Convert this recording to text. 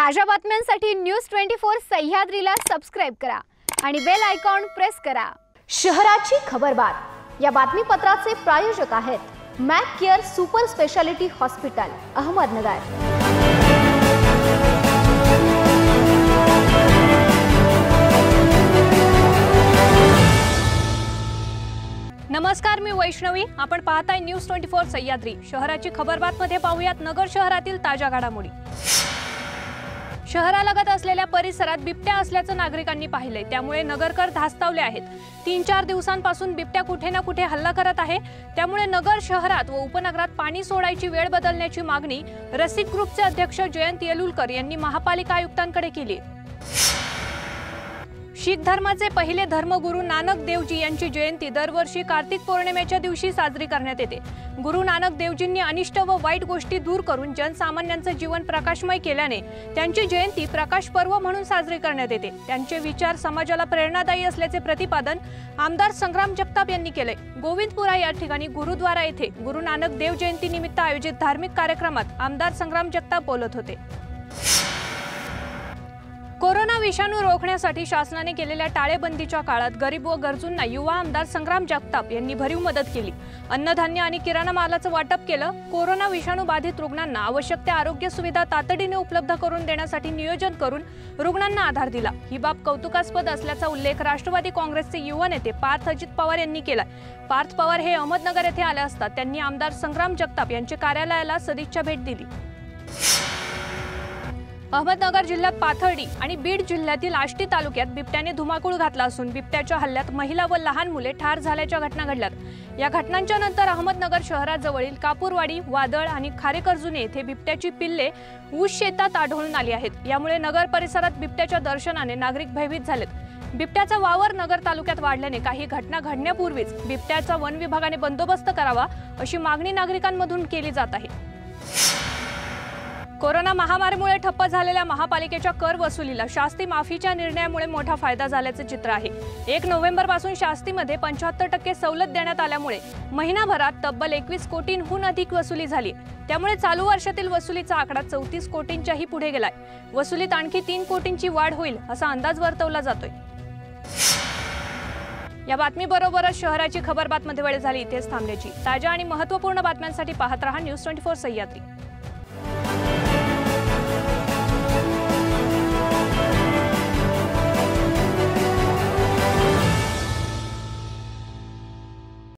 ताज्या बातम्यांसाठी news 24 सह्याद्रीला subscribe करा आणि बेल आयकॉन प्रेस करा। शहराची खबरबात या बातमीपत्राचे प्रायोजक आहेत Mac care super speciality hospital Ahmednagar. नमस्कार, मी वैष्णवी। आपण पाहताय न्यूज 24 सह्याद्री। शहराची खबरबात मध्ये पाहूयात नगर शहरातील ताज्या घडामोडी। शहरालगत असलेल्या परिसरात बिबट्या असल्याचं नागरिकांनी पाहिलंय, त्यामुळे नगरकर धास्तावले आहेत। 3-4 दिवसांपासून बिबट्या कुठे ना कुठे हल्ला करत आहे, त्यामुळे नगर शहरात व उपनगरात पाणी सोडायची वेळ बदलण्याची मागणी रसिक ग्रुपचे अध्यक्ष जयंत येलुलकर यांनी महापालिका आयुक्तांकडे केली। शीख धर्माचे पहिले धर्मगुरू नानक देवजी यांची जयंती दरवर्षी कार्तिक पौर्णिमेच्या दिवशी साजरी करण्यात येते। गुरु नानक देवजींनी अनिष्ट व वाईट गोष्टी दूर करून जनसामान्यांचे जीवन प्रकाशमय केल्याने त्यांची जयंती प्रकाश पर्व म्हणून साजरी करण्यात येते। त्यांचे विचार समाजाला प्रेरणादायी असल्याचे प्रतिपादन आमदार संग्राम जगताप यांनी केले। गोविंदपुरा या ठिकाणी गुरुद्वारा येथे गुरु नानक देव जयंती निमित्त आयोजित धार्मिक कार्यक्रमात आमदार संग्राम जगताप बोलत होते। कोरोना विषाणू रोखण्यासाठी शासनाने केलेल्या टाळेबंदीच्या काळात गरीब व गरजूंना युवा आमदार संग्राम जगताप यांनी भरीव मदत केली। अन्नधान्य आणि किराणा मालाचं वाटप केलं। कोरोना विषाणू बाधित रुग्णांना आवश्यक त्या आरोग्य सुविधा तातडीने उपलब्ध करून देण्यासाठी नियोजन करून रुग्णांना आधार दिला। ही बाब कौतुकास्पद असल्याचा उल्लेख राष्ट्रवादी काँग्रेसचे युवा नेते पार्थ अजित पवार यांनी केला। पार्थ पवार हे अहमदनगर येथे आले असता त्यांनी आमदार संग्राम जगताप यांच्या कार्यालयाला सदिच्छा भेट दिली। अहमदनगर जिल्ह्यात पाथर्डी आणि बीड जिल्ह्यातील आष्टी तालुक्यात बिबट्याने धुमाकूळ घातला असून बिबट्याच्या हल्ल्यात महिला व लहान मुले ठार झाल्याच्या घटना घडल्यात। या घटनांच्या नंतर अहमदनगर शहराजवळील कापूरवाडी, वादळ आणि खारेकरजुने येथे बिबट्याची पिल्ले ऊस शेतात आढळून आली आहेत। यामुळे नगर परिसरात बिबट्याच्या दर्शनाने नागरिक भयभीत झालेत। बिबट्याचा वावर नगर तालुक्यात वाढल्याने काही घटना घडण्यापूर्वीच बिबट्याचा वन विभागाने बंदोबस्त करावा अशी मागणी नागरिकांमधून केली जात आहे। कोरोना महामारीमुळे ठप्प झालेल्या महापालिकेच्या कर वसुलीला शास्ती माफीच्या निर्णयामुळे मोठा फायदा झाल्याचे चित्र आहे। 1 नोव्हेंबरपासून शास्तीमध्ये 75% सवलत देण्यात आल्यामुळे महिनाभरात तब्बल 21 कोटींहून अधिक वसुली झाली। त्यामुळे चालू वर्षातील वसुलीचा आकडा 34 कोटींच्याही पुढे गेलाय। वसुलीत आणखी 3 कोटींची वाढ होईल असा अंदाज वर्तवला जातोय। या बातमीबरोबरच शहराची खबरबात मध्ये वेळ झाली इथेच थांबण्याची। ताज्या आणि महत्त्वपूर्ण बातम्यांसाठी पाहत रहा न्यूज 24 सह्याद्री।